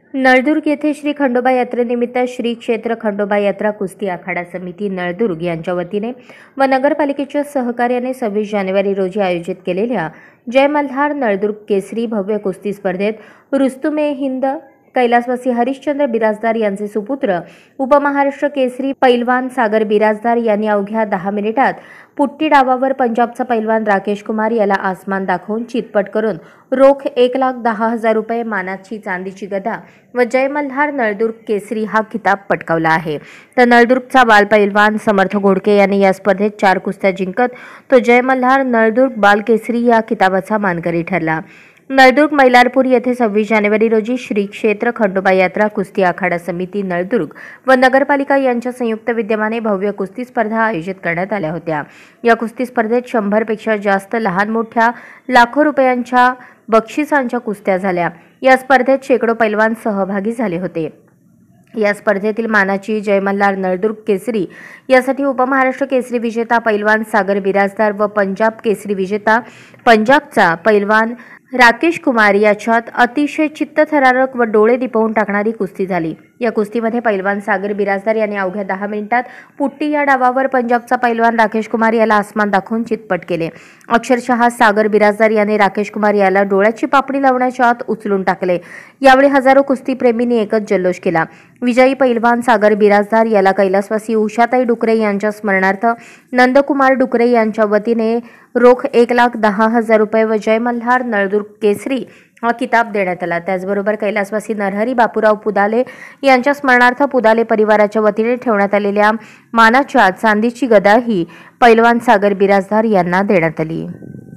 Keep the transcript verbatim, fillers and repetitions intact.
नळदुर्ग येथे श्री खंडोबा यात्रेनिमित्त श्री क्षेत्र खंडोबा यात्रा कुस्ती आखाडा समिती नळदुर्ग यांच्या वतीने व नगरपालिकेच्या सहकार्याने सव्वीस जानेवारी रोजी आयोजित केलेल्या जय मल्हार नळदुर्ग केसरी भव्य कुस्ती स्पर्धेत रुस्तुमे हिंद कैलासवासी हरिश्चंद्र बिराजदार यांचे सुपुत्र उपमहाराष्ट्र केसरी पैलवान सागर बिराजदार यांनी अवघ्या दहा मिनिटात पुट्टी डावावर पंजाबचा पैलवान राकेश कुमार याला आसमान दाखवून चितपट करून रोख एक लाख दहा हजार रुपये मानाची चांदीची गदा व जय मल्हार नळदुर्ग केसरी हा किताब पटकावला आहे। तर नळदुर्गचा बाल पैलवान समर्थ घोडके यांनी या स्पर्धेत चार कुस्त्या जिंकत तो जय मल्हार नळदुर्ग बाल केसरी या किताबाचा मानकरी ठरला। नळदुर्ग मैलारपूर येथे सव्वीस जानेवारी रोजी श्री क्षेत्र खंडोबा यात्रा कुस्ती आखाडा समिती नळदुर्ग व नगरपालिका यांच्या संयुक्त विद्यमाने भव्य कुस्ती स्पर्धा आयोजित करण्यात आल्या होत्या। या कुस्ती स्पर्धेत शंभर पेक्षा जास्त लहान मोठ्या लाखो रुपयांच्या बक्षिसांच्या कुस्त्या झाल्या। या स्पर्धेत शेकडो पैलवान सहभागी झाले होते। या स्पर्धेतील मानाची जय मल्हार नळदुर्ग केसरी यासाठी उपमहाराष्ट्र केसरी विजेता पैलवान सागर बिराजदार व पंजाब केसरी विजेता पंजाबचा पैलवान राकेश कुमार याच्यात अतिशय चित्तथरारक व डोळे दिपवून टाकणारी कुस्ती झाली। या कुस्तीमध्ये पैलवान सागर बिराजदार यांनी अवघ्या दहा मिनिटात पुट्टी या डावावर पंजाबचा पैलवान राकेश कुमार याला आसमान दाखवून चितपट केले। अक्षरशः सागर बिराजदार याने राकेश कुमार याला डोळ्याची पापणी लावण्याच्या आत उचलून टाकले। यावेळी हजारो कुस्तीप्रेमींनी एकच जल्लोष केला। विजयी पैलवान सागर बिराजदार याला कैलासवासी उषाताई डुकरे यांच्या स्मरणार्थ नंदकुमार डुकरे यांच्या वतीने रोख एक लाख दहा हजार रुपये व जय मल्हार नळदुर्ग केसरी हा किताब देण्यात आला। त्याचबरोबर कैलासवासी नरहरी बापूराव पुदाले यांच्या स्मरणार्थ पुदाले परिवाराच्या वतीने ठेवण्यात आलेल्या मानाच्या चांदीची गदा ही पैलवान सागर बिराजदार यांना देण्यात आली।